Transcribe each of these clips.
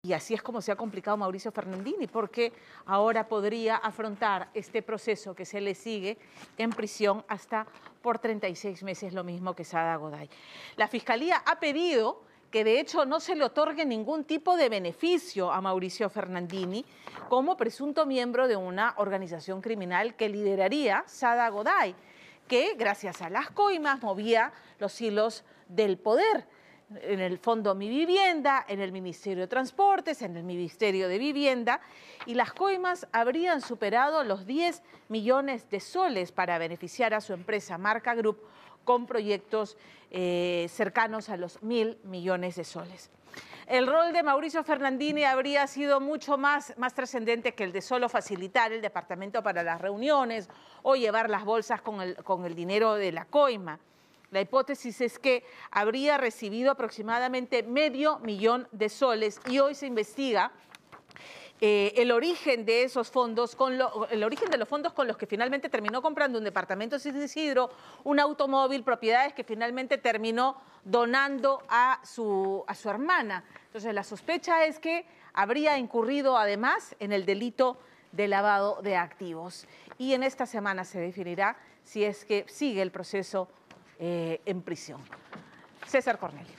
Y así es como se ha complicado Mauricio Fernandini, porque ahora podría afrontar este proceso que se le sigue en prisión hasta por 36 meses, lo mismo que Sada Goday. La Fiscalía ha pedido que de hecho no se le otorgue ningún tipo de beneficio a Mauricio Fernandini como presunto miembro de una organización criminal que lideraría Sada Goday, que gracias a las coimas movía los hilos del poder. En el Fondo Mi Vivienda, en el Ministerio de Transportes, en el Ministerio de Vivienda, y las coimas habrían superado los 10 millones de soles para beneficiar a su empresa Marca Group con proyectos cercanos a los 1.000 millones de soles. El rol de Mauricio Fernandini habría sido mucho más trascendente que el de solo facilitar el departamento para las reuniones o llevar las bolsas con el dinero de la coima. La hipótesis es que habría recibido aproximadamente $500,000 de soles y hoy se investiga el origen de esos fondos, el origen de los fondos con los que finalmente terminó comprando un departamento en San Isidro, un automóvil, propiedades que finalmente terminó donando a su hermana. Entonces la sospecha es que habría incurrido además en el delito de lavado de activos. Y en esta semana se definirá si es que sigue el proceso en prisión. César Cornelio.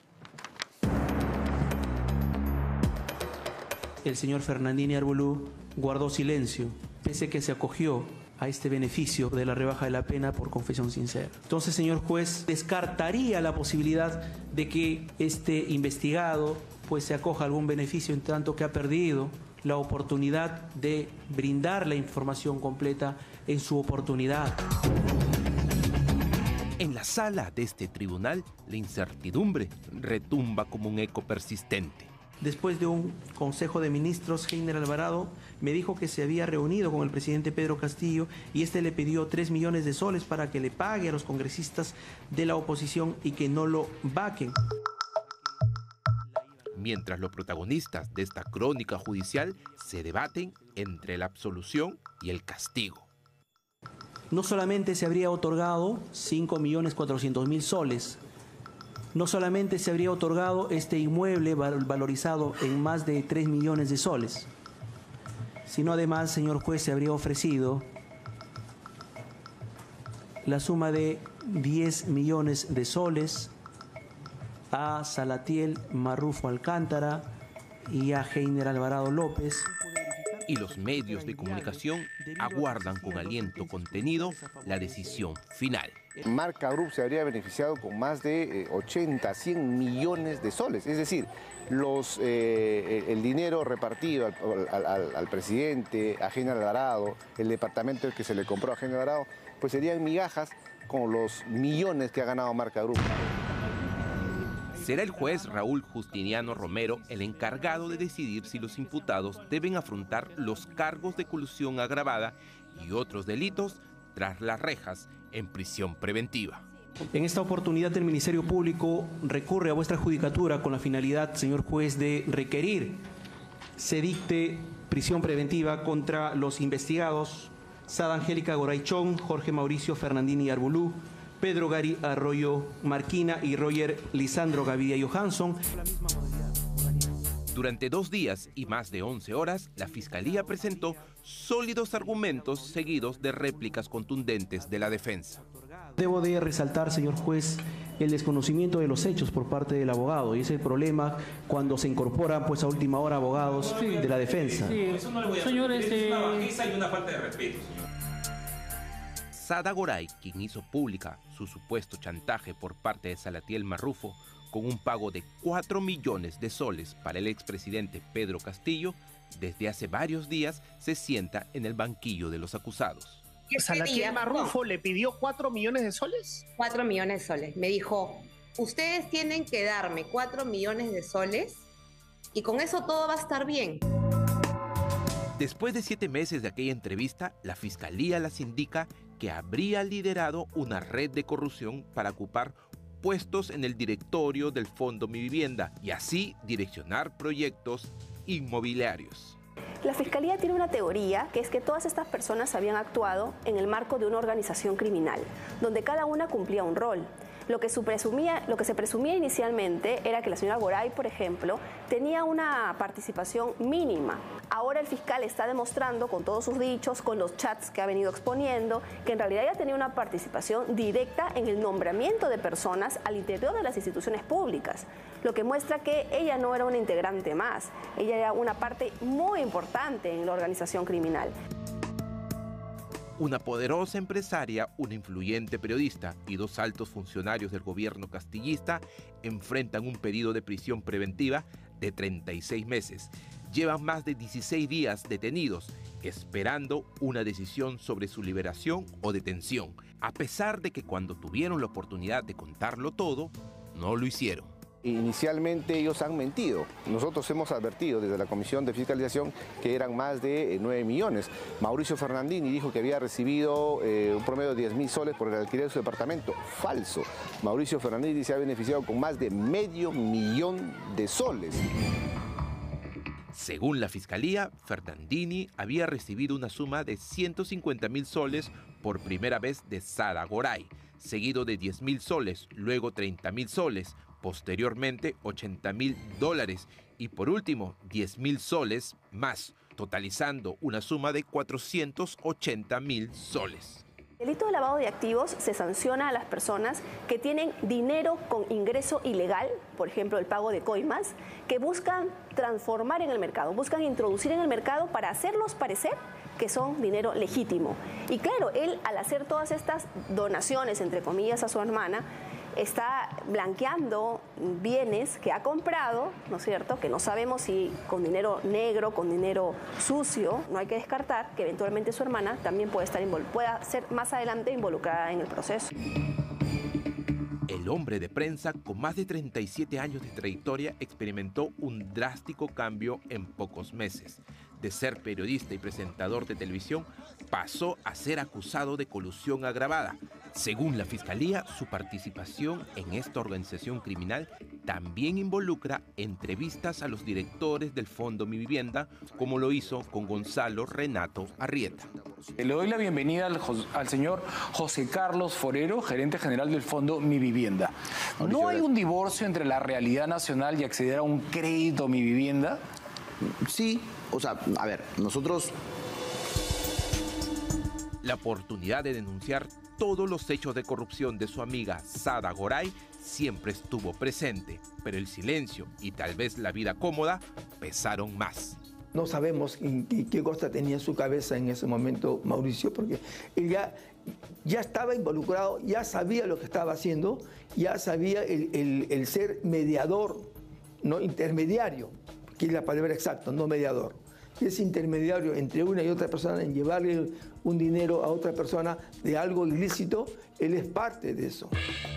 El señor Fernandini Arbulú guardó silencio, pese que se acogió a este beneficio de la rebaja de la pena por confesión sincera. Entonces, señor juez, descartaría la posibilidad de que este investigado pues se acoja a algún beneficio en tanto que ha perdido la oportunidad de brindar la información completa en su oportunidad. En la sala de este tribunal, la incertidumbre retumba como un eco persistente. Después de un consejo de ministros, Heiner Alvarado me dijo que se había reunido con el presidente Pedro Castillo y este le pidió 3 millones de soles para que le pague a los congresistas de la oposición y que no lo vaquen. Mientras los protagonistas de esta crónica judicial se debaten entre la absolución y el castigo. No solamente se habría otorgado 5.400.000 soles, no solamente se habría otorgado este inmueble valorizado en más de 3 millones de soles, sino además, señor juez, se habría ofrecido la suma de 10 millones de soles a Salatiel Marrufo Alcántara y a Heiner Alvarado López. Y los medios de comunicación aguardan con aliento contenido la decisión final. Marca Group se habría beneficiado con más de 80, 100 millones de soles. Es decir, el dinero repartido al presidente, a Heiner Alvarado, el departamento que se le compró a Heiner Alvarado, pues serían migajas con los millones que ha ganado Marca Group. Será el juez Raúl Justiniano Romero el encargado de decidir si los imputados deben afrontar los cargos de colusión agravada y otros delitos tras las rejas en prisión preventiva. En esta oportunidad el Ministerio Público recurre a vuestra judicatura con la finalidad, señor juez, de requerir se dicte prisión preventiva contra los investigados Sada Angélica Goraychón, Jorge Mauricio Fernandini Arbulú, Pedro Gary Arroyo Marquina y Roger Lisandro Gavidia Johansson. Durante 2 días y más de 11 horas, la Fiscalía presentó sólidos argumentos seguidos de réplicas contundentes de la defensa. Debo de resaltar, señor juez, el desconocimiento de los hechos por parte del abogado, y ese es el problema cuando se incorporan pues a última hora abogados de la defensa. Sí, eso no le voy a señor, es una bajeza y una falta de respeto, señor. Sada Goday, quien hizo pública su supuesto chantaje por parte de Salatiel Marrufo con un pago de 4 millones de soles para el expresidente Pedro Castillo, desde hace varios días se sienta en el banquillo de los acusados. ¿Salatiel Marrufo le pidió 4 millones de soles? 4 millones de soles. Me dijo, ustedes tienen que darme 4 millones de soles y con eso todo va a estar bien. Después de 7 meses de aquella entrevista, la Fiscalía las indica que habría liderado una red de corrupción para ocupar puestos en el directorio del Fondo Mi Vivienda y así direccionar proyectos inmobiliarios. La Fiscalía tiene una teoría que es que todas estas personas habían actuado en el marco de una organización criminal, donde cada una cumplía un rol. Lo que se presumía inicialmente era que la señora Goray, por ejemplo, tenía una participación mínima. Ahora el fiscal está demostrando con todos sus dichos, con los chats que ha venido exponiendo, que en realidad ella tenía una participación directa en el nombramiento de personas al interior de las instituciones públicas, lo que muestra que ella no era una integrante más, ella era una parte muy importante en la organización criminal. Una poderosa empresaria, una influyente periodista y 2 altos funcionarios del gobierno castillista enfrentan un pedido de prisión preventiva de 36 meses. Llevan más de 16 días detenidos, esperando una decisión sobre su liberación o detención, a pesar de que cuando tuvieron la oportunidad de contarlo todo, no lo hicieron. Inicialmente ellos han mentido. Nosotros hemos advertido desde la Comisión de Fiscalización que eran más de 9 millones. Mauricio Fernandini dijo que había recibido un promedio de 10.000 soles por el alquiler de su departamento. Falso. Mauricio Fernandini se ha beneficiado con más de medio millón de soles. Según la Fiscalía, Fernandini había recibido una suma de 150.000 soles por primera vez de Sada Goray, seguido de 10.000 soles, luego 30.000 soles, posteriormente $80.000 y por último 10.000 soles más, totalizando una suma de 480.000 soles. El delito de lavado de activos se sanciona a las personas que tienen dinero con ingreso ilegal, por ejemplo el pago de coimas, que buscan transformar en el mercado, buscan introducir en el mercado para hacerlos parecer que son dinero legítimo. Y claro, él al hacer todas estas donaciones, entre comillas, a su hermana, está blanqueando bienes que ha comprado, ¿no es cierto?, que no sabemos si con dinero negro, con dinero sucio. No hay que descartar que eventualmente su hermana también pueda ser más adelante involucrada en el proceso. El hombre de prensa, con más de 37 años de trayectoria, experimentó un drástico cambio en pocos meses. De ser periodista y presentador de televisión, pasó a ser acusado de colusión agravada. Según la Fiscalía, su participación en esta organización criminal también involucra entrevistas a los directores del Fondo Mi Vivienda, como lo hizo con Gonzalo Renato Arrieta. Le doy la bienvenida al señor José Carlos Forero, gerente general del Fondo Mi Vivienda. ¿No hay un divorcio entre la realidad nacional y acceder a un crédito Mi Vivienda? Sí, o sea, a ver, nosotros... La oportunidad de denunciar todos los hechos de corrupción de su amiga Sada Goray siempre estuvo presente, pero el silencio y tal vez la vida cómoda pesaron más. No sabemos qué cosa tenía en su cabeza en ese momento Mauricio, porque él ya estaba involucrado, ya sabía lo que estaba haciendo, ya sabía el ser mediador, no intermediario, que es la palabra exacta, no mediador. Es intermediario entre una y otra persona en llevarle un dinero a otra persona de algo ilícito, él es parte de eso.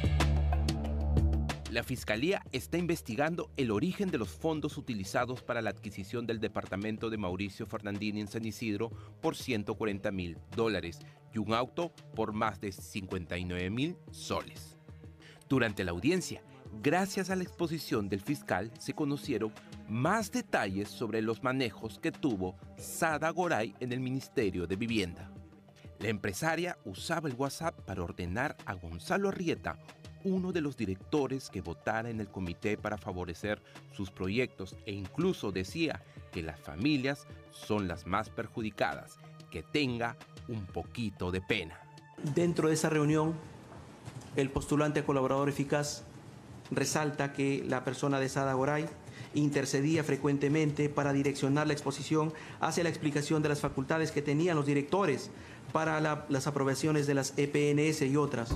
La Fiscalía está investigando el origen de los fondos utilizados para la adquisición del departamento de Mauricio Fernandini en San Isidro por $140.000 y un auto por más de 59.000 soles. Durante la audiencia, gracias a la exposición del fiscal, se conocieron más detalles sobre los manejos que tuvo Sada Goray en el Ministerio de Vivienda. La empresaria usaba el WhatsApp para ordenar a Gonzalo Arrieta, uno de los directores, que votara en el comité para favorecer sus proyectos, e incluso decía que las familias son las más perjudicadas, que tenga un poquito de pena. Dentro de esa reunión, el postulante a colaborador eficaz resalta que la persona de Sada Goray intercedía frecuentemente para direccionar la exposición hacia la explicación de las facultades que tenían los directores para las aprobaciones de las EPNS y otras.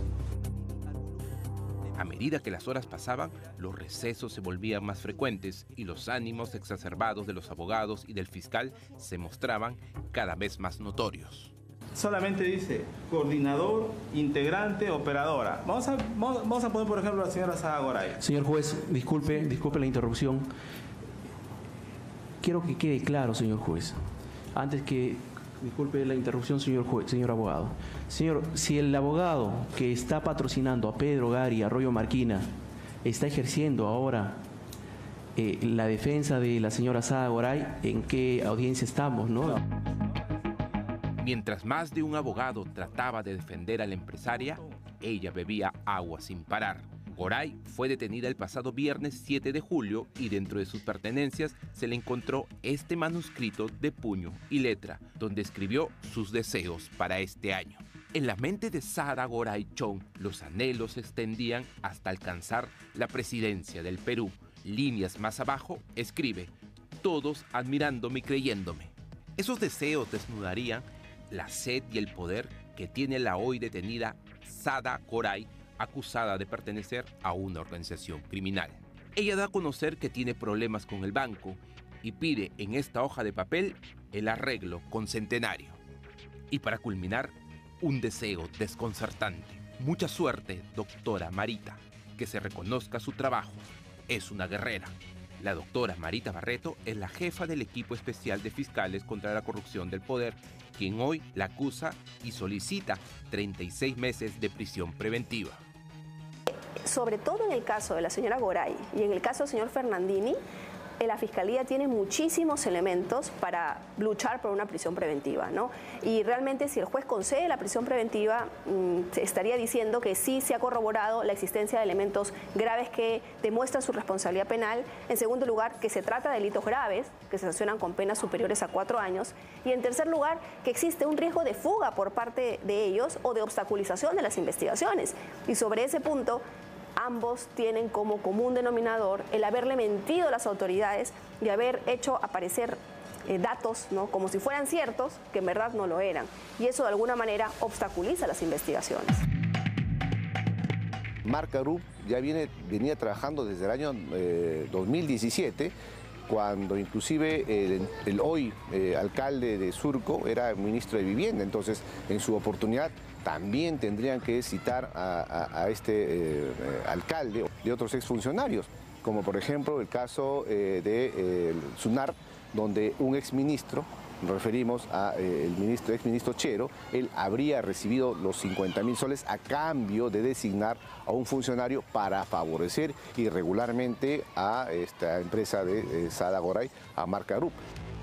A medida que las horas pasaban, los recesos se volvían más frecuentes y los ánimos exacerbados de los abogados y del fiscal se mostraban cada vez más notorios. Solamente dice coordinador, integrante, operadora. Vamos a poner, por ejemplo, a la señora Sada Goray. Señor juez, disculpe la interrupción. Quiero que quede claro, señor juez. Antes que... Disculpe la interrupción, señor abogado. Señor, si el abogado que está patrocinando a Pedro Gari, Arroyo Marquina, está ejerciendo ahora la defensa de la señora Sada Goray, ¿en qué audiencia estamos, no? Mientras más de un abogado trataba de defender a la empresaria, ella bebía agua sin parar. Goray fue detenida el pasado viernes 7 de julio y dentro de sus pertenencias se le encontró este manuscrito de puño y letra, donde escribió sus deseos para este año. En la mente de Sara Goray Chong, los anhelos se extendían hasta alcanzar la presidencia del Perú. Líneas más abajo escribe: todos admirándome y creyéndome. Esos deseos desnudarían la sed y el poder que tiene la hoy detenida Sara Goray, acusada de pertenecer a una organización criminal. Ella da a conocer que tiene problemas con el banco y pide en esta hoja de papel el arreglo con Centenario. Y para culminar, un deseo desconcertante. Mucha suerte, doctora Marita, que se reconozca su trabajo. Es una guerrera. La doctora Marita Barreto es la jefa del equipo especial de fiscales contra la corrupción del poder, quien hoy la acusa y solicita 36 meses de prisión preventiva. Sobre todo en el caso de la señora Goray y en el caso del señor Fernandini, la Fiscalía tiene muchísimos elementos para luchar por una prisión preventiva, ¿no? Y realmente si el juez concede la prisión preventiva, estaría diciendo que sí se ha corroborado la existencia de elementos graves que demuestran su responsabilidad penal. En segundo lugar, que se trata de delitos graves, que se sancionan con penas superiores a 4 años. Y en tercer lugar, que existe un riesgo de fuga por parte de ellos o de obstaculización de las investigaciones. Y sobre ese punto, ambos tienen como común denominador el haberle mentido a las autoridades y haber hecho aparecer datos, ¿no?, como si fueran ciertos, que en verdad no lo eran. Y eso de alguna manera obstaculiza las investigaciones. Marca Group ya venía trabajando desde el año 2017, cuando inclusive el hoy alcalde de Surco era ministro de Vivienda. Entonces, en su oportunidad, también tendrían que citar a este alcalde y otros exfuncionarios, como por ejemplo el caso de SUNAR, donde un exministro, nos referimos al exministro Chero, él habría recibido los 50.000 soles a cambio de designar a un funcionario para favorecer irregularmente a esta empresa de Sara Goray, a Marca Group.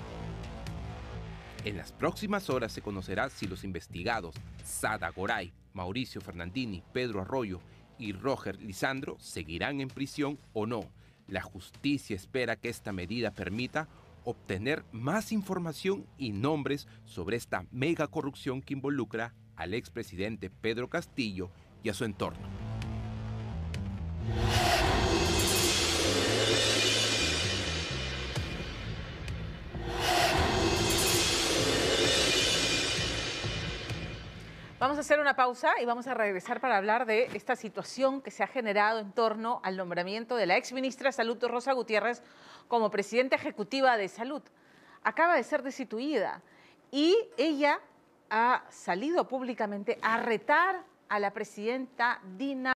En las próximas horas se conocerá si los investigados Sara Goray, Mauricio Fernandini, Pedro Arroyo y Roger Lisandro seguirán en prisión o no. La justicia espera que esta medida permita obtener más información y nombres sobre esta mega corrupción que involucra al expresidente Pedro Castillo y a su entorno. Vamos a hacer una pausa y vamos a regresar para hablar de esta situación que se ha generado en torno al nombramiento de la exministra de Salud, Rosa Gutiérrez, como presidenta ejecutiva de Salud. Acaba de ser destituida y ella ha salido públicamente a retar a la presidenta Dina